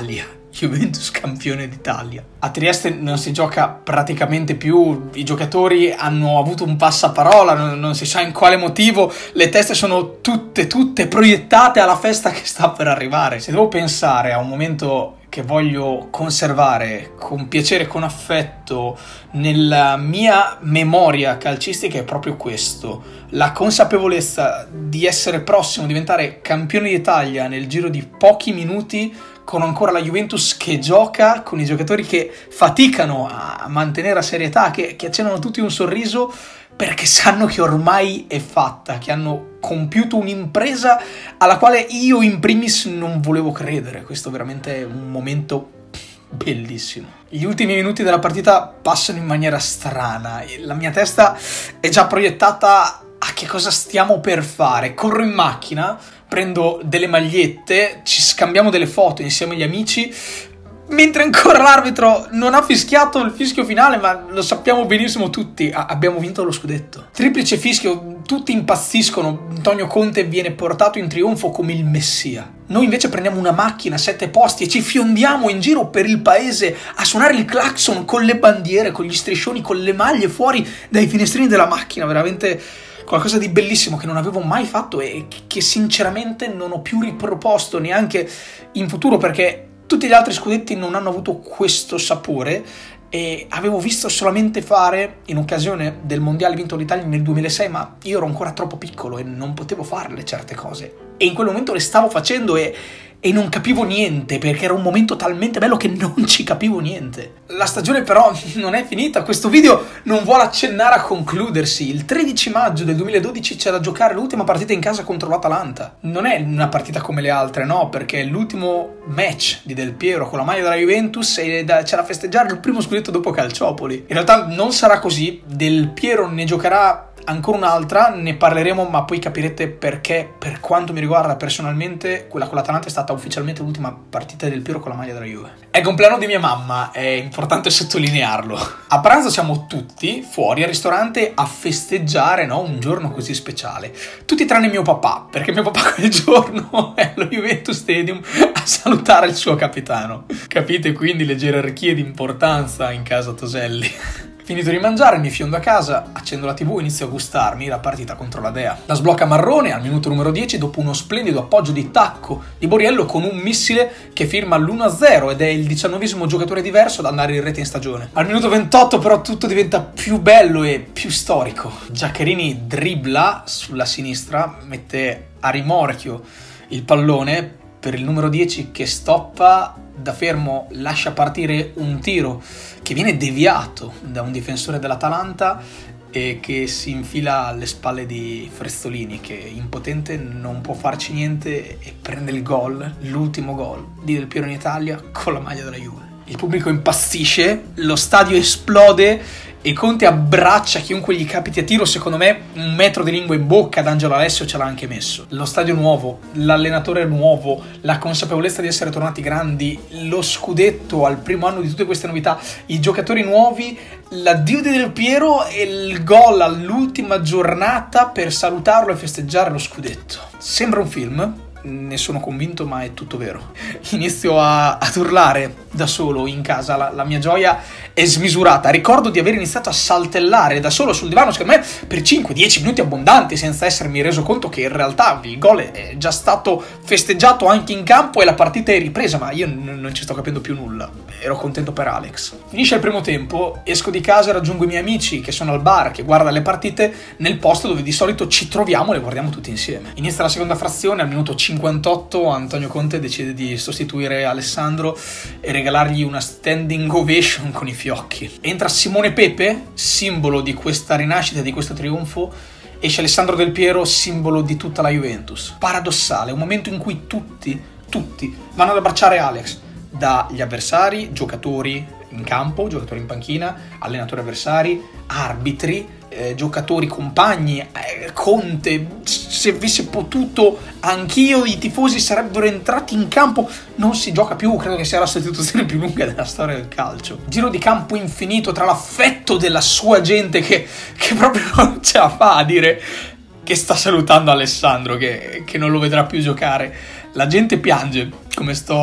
Juventus campione d'Italia. A Trieste non si gioca praticamente più, i giocatori hanno avuto un passaparola, non, non si sa in quale motivo, le teste sono tutte, tutte proiettate alla festa che sta per arrivare. Se devo pensare a un momento che voglio conservare con piacere e con affetto nella mia memoria calcistica, è proprio questo: la consapevolezza di essere prossimo a diventare campione d'Italia nel giro di pochi minuti, con ancora la Juventus che gioca, con i giocatori che faticano a mantenere la serietà, che, che accennano tutti un sorriso, perché sanno che ormai è fatta, che hanno compiuto un'impresa alla quale io in primis non volevo credere. Questo veramente è un momento bellissimo. Gli ultimi minuti della partita passano in maniera strana, la mia testa è già proiettata a che cosa stiamo per fare. Corro in macchina, prendo delle magliette, ci scambiamo delle foto insieme agli amici, mentre ancora l'arbitro non ha fischiato il fischio finale, ma lo sappiamo benissimo tutti, a- abbiamo vinto lo scudetto. Triplice fischio, tutti impazziscono, Antonio Conte viene portato in trionfo come il messia. Noi invece prendiamo una macchina a sette posti e ci fiondiamo in giro per il paese a suonare il clacson con le bandiere, con gli striscioni, con le maglie fuori dai finestrini della macchina. Veramente qualcosa di bellissimo che non avevo mai fatto e che sinceramente non ho più riproposto neanche in futuro, perché tutti gli altri scudetti non hanno avuto questo sapore e avevo visto solamente fare in occasione del mondiale vinto l'Italia nel duemilasei, ma io ero ancora troppo piccolo e non potevo farle certe cose, e in quel momento le stavo facendo e, e non capivo niente, perché era un momento talmente bello che non ci capivo niente. La stagione però non è finita, questo video non vuole accennare a concludersi. Il tredici maggio del duemiladodici c'è da giocare l'ultima partita in casa contro l'Atalanta. Non è una partita come le altre, no, perché è l'ultimo match di Del Piero con la maglia della Juventus e da, c'è da festeggiare il primo scudetto dopo Calciopoli. In realtà non sarà così, Del Piero ne giocherà ancora un'altra, ne parleremo, ma poi capirete perché. Per quanto mi riguarda personalmente, quella con l'Atalanta è stata ufficialmente l'ultima partita del Piero con la maglia della Juve. È il compleanno di mia mamma, è importante sottolinearlo. A pranzo siamo tutti fuori al ristorante a festeggiare, no? Un giorno così speciale. Tutti tranne mio papà, perché mio papà quel giorno è allo Juventus Stadium a salutare il suo capitano. Capite quindi le gerarchie di importanza in casa Toselli. Finito di mangiare, mi fiondo a casa, accendo la tivù e inizio a gustarmi la partita contro la Dea. La sblocca Marrone al minuto numero dieci dopo uno splendido appoggio di tacco di Borriello con un missile che firma l'uno a zero ed è il diciannovesimo giocatore diverso ad andare in rete in stagione. Al minuto ventotto però tutto diventa più bello e più storico. Giaccherini dribbla sulla sinistra, mette a rimorchio il pallone per il numero dieci che stoppa da fermo, lascia partire un tiro che viene deviato da un difensore dell'Atalanta e che si infila alle spalle di Frezzolini, che impotente non può farci niente e prende il gol, l'ultimo gol di Del Piero in Italia con la maglia della Juve. Il pubblico impazzisce, lo stadio esplode e Conte abbraccia chiunque gli capiti a tiro. Secondo me un metro di lingua in bocca ad Angelo Alessio ce l'ha anche messo. Lo stadio nuovo, l'allenatore nuovo, la consapevolezza di essere tornati grandi, lo scudetto al primo anno di tutte queste novità, i giocatori nuovi, l'addio di Del Piero e il gol all'ultima giornata per salutarlo e festeggiare lo scudetto. Sembra un film, ne sono convinto, ma è tutto vero. Inizio a, ad urlare da solo in casa, la, la mia gioia è smisurata. Ricordo di aver iniziato a saltellare da solo sul divano, secondo me per cinque dieci minuti abbondanti, senza essermi reso conto che in realtà il gol è già stato festeggiato anche in campo e la partita è ripresa, ma io n- non ci sto capendo più nulla. Ero contento per Alex. Finisce il primo tempo, esco di casa e raggiungo i miei amici che sono al bar, che guardano le partite nel posto dove di solito ci troviamo e le guardiamo tutti insieme. Inizia la seconda frazione, al minuto cinquantotto Antonio Conte decide di sostituire Alessandro e regalargli una standing ovation con i fiocchi. Entra Simone Pepe, simbolo di questa rinascita, di questo trionfo. Esce Alessandro Del Piero, simbolo di tutta la Juventus. Paradossale, un momento in cui tutti, tutti vanno ad abbracciare Alex, dagli avversari, giocatori in campo, giocatori in panchina, allenatori avversari, arbitri, eh, giocatori compagni, eh, Conte. Se avesse potuto anch'io, i tifosi sarebbero entrati in campo. Non si gioca più, credo che sia la sostituzione più lunga della storia del calcio. Giro di campo infinito tra l'affetto della sua gente che, che proprio non ce la fa a dire che sta salutando Alessandro, che, che non lo vedrà più giocare. La gente piange, come sto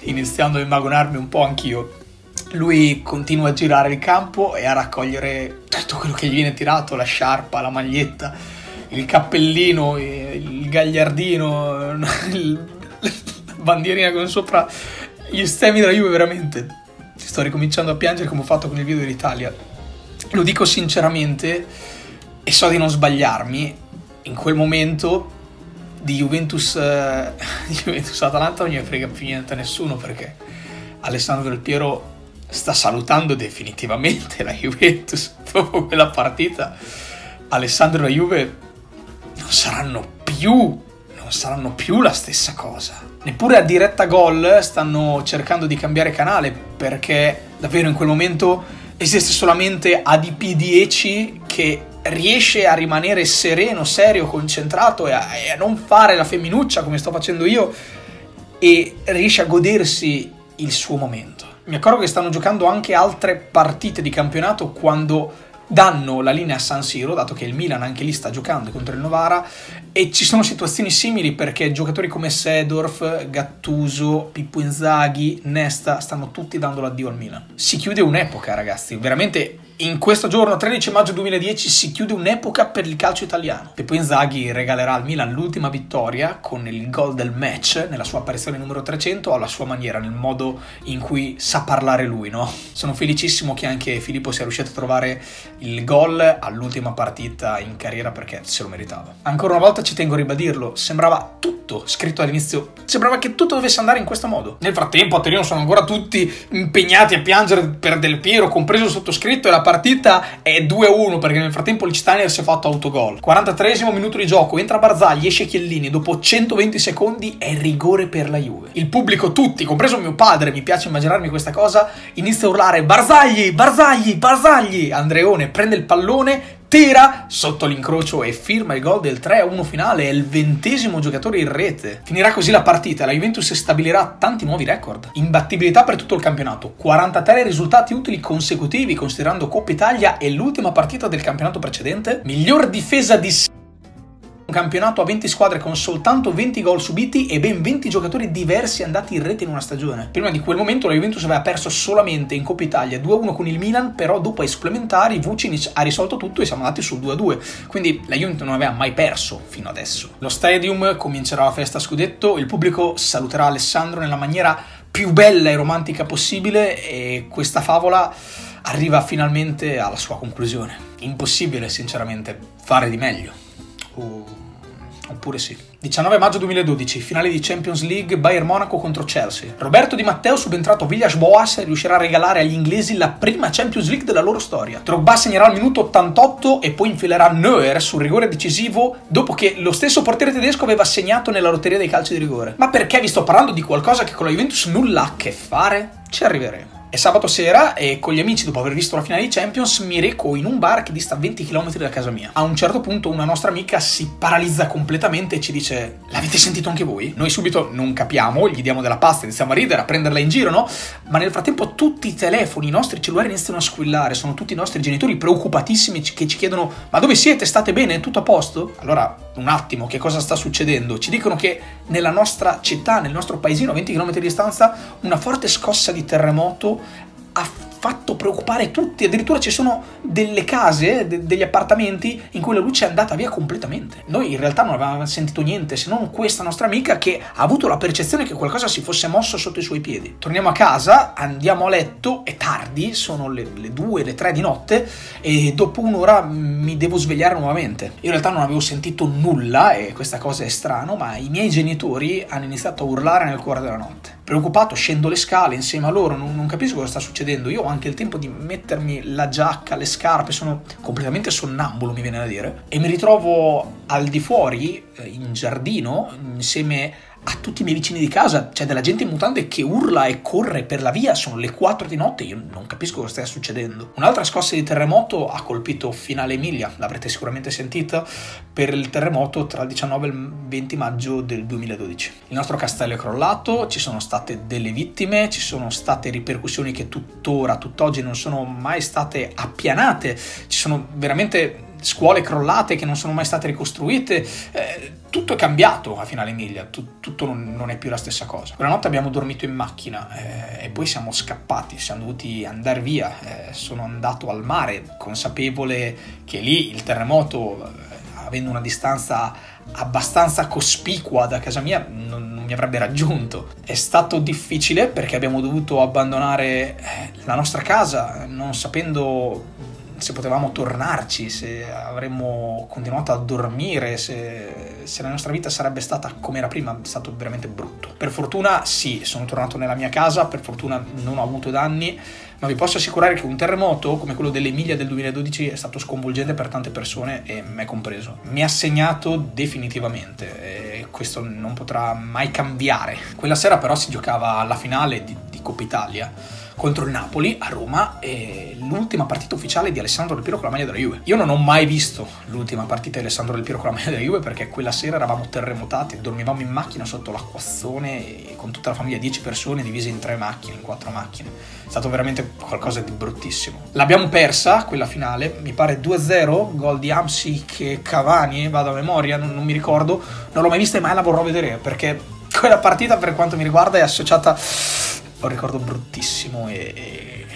iniziando a immaginarmi un po' anch'io. Lui continua a girare il campo e a raccogliere tutto quello che gli viene tirato, la sciarpa, la maglietta, il cappellino, il gagliardino, il, la bandierina con sopra gli stemmi della Juve. Veramente sto ricominciando a piangere come ho fatto con il video dell'Italia. Lo dico sinceramente e so di non sbagliarmi, in quel momento di Juventus, eh, di Juventus Atalanta non gli frega più niente a nessuno, perché Alessandro Del Piero sta salutando definitivamente la Juventus. Dopo quella partita Alessandro e la Juve non saranno più non saranno più la stessa cosa. Neppure a diretta gol stanno cercando di cambiare canale, perché davvero in quel momento esiste solamente A D P dieci che riesce a rimanere sereno, serio, concentrato e a, e a non fare la femminuccia come sto facendo io, e riesce a godersi il suo momento. Mi accorgo che stanno giocando anche altre partite di campionato quando danno la linea a San Siro, dato che il Milan anche lì sta giocando contro il Novara, e ci sono situazioni simili perché giocatori come Seedorf, Gattuso, Pippo Inzaghi, Nesta stanno tutti dando l'addio al Milan. Si chiude un'epoca, ragazzi, veramente. In questo giorno, tredici maggio duemiladieci, si chiude un'epoca per il calcio italiano. Pippo Inzaghi regalerà al Milan l'ultima vittoria con il gol del match nella sua apparizione numero trecento, alla sua maniera, nel modo in cui sa parlare lui, no? Sono felicissimo che anche Filippo sia riuscito a trovare il gol all'ultima partita in carriera, perché se lo meritava. Ancora una volta ci tengo a ribadirlo, sembrava tutto scritto all'inizio, sembrava che tutto dovesse andare in questo modo. Nel frattempo a Torino sono ancora tutti impegnati a piangere per Del Piero, compreso il sottoscritto, e la partita è due a uno perché nel frattempo l'Ichsteiner si è fatto autogol. quarantatreesimo minuto di gioco, entra Barzagli, esce Chiellini, dopo centoventi secondi è rigore per la Juve. Il pubblico, tutti, compreso mio padre, mi piace immaginarmi questa cosa, inizia a urlare Barzagli, Barzagli, Barzagli. Andreone prende il pallone, tira sotto l'incrocio e firma il gol del tre a uno finale. È il ventesimo giocatore in rete. Finirà così la partita, la Juventus stabilirà tanti nuovi record, imbattibilità per tutto il campionato, quarantatré risultati utili consecutivi considerando Coppa Italia e l'ultima partita del campionato precedente, miglior difesa di un campionato a venti squadre con soltanto venti gol subiti e ben venti giocatori diversi andati in rete in una stagione. Prima di quel momento la Juventus aveva perso solamente in Coppa Italia due a uno con il Milan, però dopo ai supplementari Vucinic ha risolto tutto e siamo andati sul due a due, quindi la Juventus non aveva mai perso fino adesso. Lo Stadium comincerà la festa a scudetto, il pubblico saluterà Alessandro nella maniera più bella e romantica possibile e questa favola arriva finalmente alla sua conclusione. Impossibile sinceramente fare di meglio. Oppure sì. diciannove maggio duemiladodici, finale di Champions League, Bayern Monaco contro Chelsea. Roberto Di Matteo, subentrato a Villas-Boas, riuscirà a regalare agli inglesi la prima Champions League della loro storia. Drogba segnerà al minuto ottantotto e poi infilerà Neuer sul rigore decisivo dopo che lo stesso portiere tedesco aveva segnato nella lotteria dei calci di rigore. Ma perché vi sto parlando di qualcosa che con la Juventus nulla ha a che fare? Ci arriveremo. È sabato sera e con gli amici, dopo aver visto la finale di Champions, mi reco in un bar che dista venti chilometri da casa mia. A un certo punto una nostra amica si paralizza completamente e ci dice: l'avete sentito anche voi? Noi subito non capiamo, gli diamo della pasta, iniziamo a ridere, a prenderla in giro, no? Ma nel frattempo tutti i telefoni, i nostri cellulari iniziano a squillare, sono tutti i nostri genitori preoccupatissimi che ci chiedono: ma dove siete? State bene? È tutto a posto? Allora, un attimo, che cosa sta succedendo? Ci dicono che nella nostra città, nel nostro paesino a venti chilometri di distanza, una forte scossa di terremoto ha fatto preoccupare tutti. Addirittura ci sono delle case, de- degli appartamenti in cui la luce è andata via completamente. Noi in realtà non avevamo sentito niente, se non questa nostra amica che ha avuto la percezione che qualcosa si fosse mosso sotto i suoi piedi. Torniamo a casa, andiamo a letto, è tardi, sono le, le due, le tre di notte e dopo un'ora mi devo svegliare nuovamente. Io in realtà non avevo sentito nulla e questa cosa è strano, ma i miei genitori hanno iniziato a urlare nel cuore della notte. Preoccupato scendo le scale insieme a loro, non, non capisco cosa sta succedendo. Io ho anche il tempo di mettermi la giacca, le scarpe, sono completamente sonnambulo, mi viene da dire, e mi ritrovo al di fuori, in giardino, insieme a tutti i miei vicini di casa. C'è della gente in mutande che urla e corre per la via, sono le quattro di notte, io non capisco cosa stia succedendo. Un'altra scossa di terremoto ha colpito Finale Emilia, l'avrete sicuramente sentita, per il terremoto tra il diciannove e il venti maggio del duemiladodici. Il nostro castello è crollato, ci sono state delle vittime, ci sono state ripercussioni che tuttora, tutt'oggi non sono mai state appianate, ci sono veramente scuole crollate che non sono mai state ricostruite, eh, tutto è cambiato a Finale Emilia, tu, tutto non, non è più la stessa cosa. Quella notte abbiamo dormito in macchina eh, e poi siamo scappati, siamo dovuti andare via. Eh, sono andato al mare, consapevole che lì il terremoto, eh, avendo una distanza abbastanza cospicua da casa mia, non, non mi avrebbe raggiunto. È stato difficile perché abbiamo dovuto abbandonare eh, la nostra casa, non sapendo se potevamo tornarci, se avremmo continuato a dormire, se, se la nostra vita sarebbe stata come era prima. È stato veramente brutto. Per fortuna sì, sono tornato nella mia casa, per fortuna non ho avuto danni, ma vi posso assicurare che un terremoto come quello dell'Emilia del duemiladodici è stato sconvolgente per tante persone, e me compreso. Mi ha segnato definitivamente e questo non potrà mai cambiare. Quella sera però si giocava la finale di, di Coppa Italia contro il Napoli a Roma, e l'ultima partita ufficiale di Alessandro Del Piero con la maglia della Juve. Io non ho mai visto l'ultima partita di Alessandro Del Piero con la maglia della Juve perché quella sera eravamo terremotati, dormivamo in macchina sotto l'acquazzone con tutta la famiglia, dieci persone divise in tre macchine, in quattro macchine. È stato veramente qualcosa di bruttissimo. L'abbiamo persa quella finale, mi pare due a zero, gol di Hamsik e Cavani, vado a memoria, non, non mi ricordo, non l'ho mai vista e mai la vorrò vedere perché quella partita, per quanto mi riguarda, è associata a un ricordo bruttissimo e, e,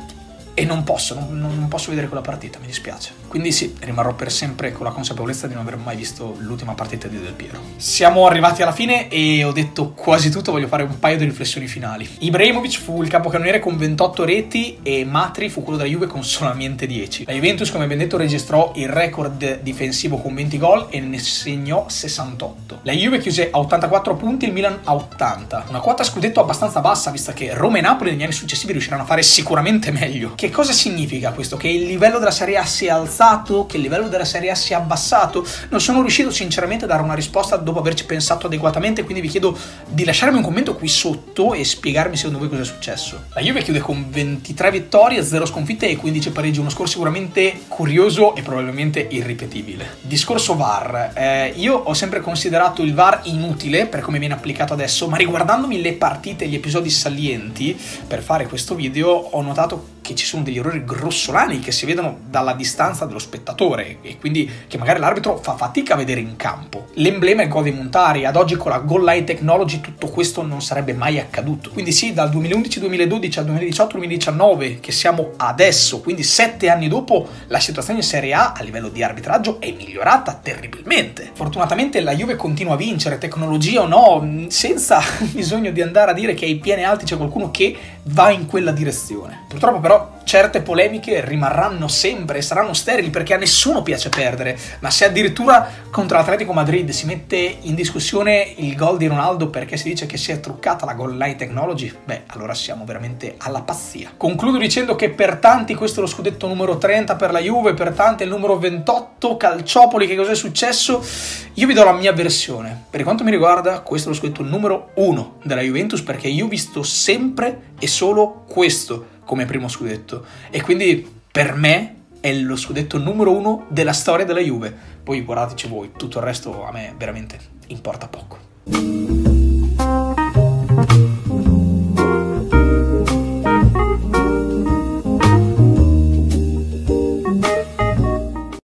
e non posso, non, non posso vedere quella partita, mi dispiace. Quindi sì, rimarrò per sempre con la consapevolezza di non aver mai visto l'ultima partita di Del Piero. Siamo arrivati alla fine e ho detto quasi tutto, voglio fare un paio di riflessioni finali. Ibrahimovic fu il capocannoniere con ventotto reti e Matri fu quello della Juve con solamente dieci. La Juventus, come ben detto, registrò il record difensivo con venti gol e ne segnò sessantotto. La Juve chiuse a ottantaquattro punti, il Milan a ottanta. Una quota scudetto abbastanza bassa, vista che Roma e Napoli negli anni successivi riusciranno a fare sicuramente meglio. Che cosa significa questo? Che il livello della Serie A si è alzato? Che il livello della Serie A si è abbassato? Non sono riuscito sinceramente a dare una risposta dopo averci pensato adeguatamente, quindi vi chiedo di lasciarmi un commento qui sotto e spiegarmi secondo voi cosa è successo. La Juve chiude con ventitré vittorie, zero sconfitte e quindici pareggi, uno score sicuramente curioso e probabilmente irripetibile. Discorso V A R, eh, io ho sempre considerato il V A R inutile per come viene applicato adesso, ma riguardandomi le partite e gli episodi salienti per fare questo video ho notato che ci sono degli errori grossolani che si vedono dalla distanza dello spettatore e quindi che magari l'arbitro fa fatica a vedere in campo. L'emblema è il gol dei Montari, ad oggi con la Goal Line Technology tutto questo non sarebbe mai accaduto. Quindi sì, dal duemilaundici duemiladodici al duemiladiciotto duemiladiciannove che siamo adesso, quindi sette anni dopo, la situazione in Serie A a livello di arbitraggio è migliorata terribilmente. Fortunatamente la Juve continua a vincere, tecnologia o no, senza bisogno di andare a dire che ai piani alti c'è qualcuno che va in quella direzione. Purtroppo però certe polemiche rimarranno sempre e saranno sterili perché a nessuno piace perdere, ma se addirittura contro l'Atletico Madrid si mette in discussione il gol di Ronaldo perché si dice che si è truccata la Goal Line Technology, beh, allora siamo veramente alla pazzia. Concludo dicendo che per tanti questo è lo scudetto numero trenta per la Juve, per tanti è il numero ventotto. Calciopoli, che cosa è successo? Io vi do la mia versione. Per quanto mi riguarda, questo è lo scudetto numero uno della Juventus perché io ho visto sempre e solo questo come primo scudetto e quindi per me è lo scudetto numero uno della storia della Juve. Poi guardateci voi, tutto il resto a me veramente importa poco.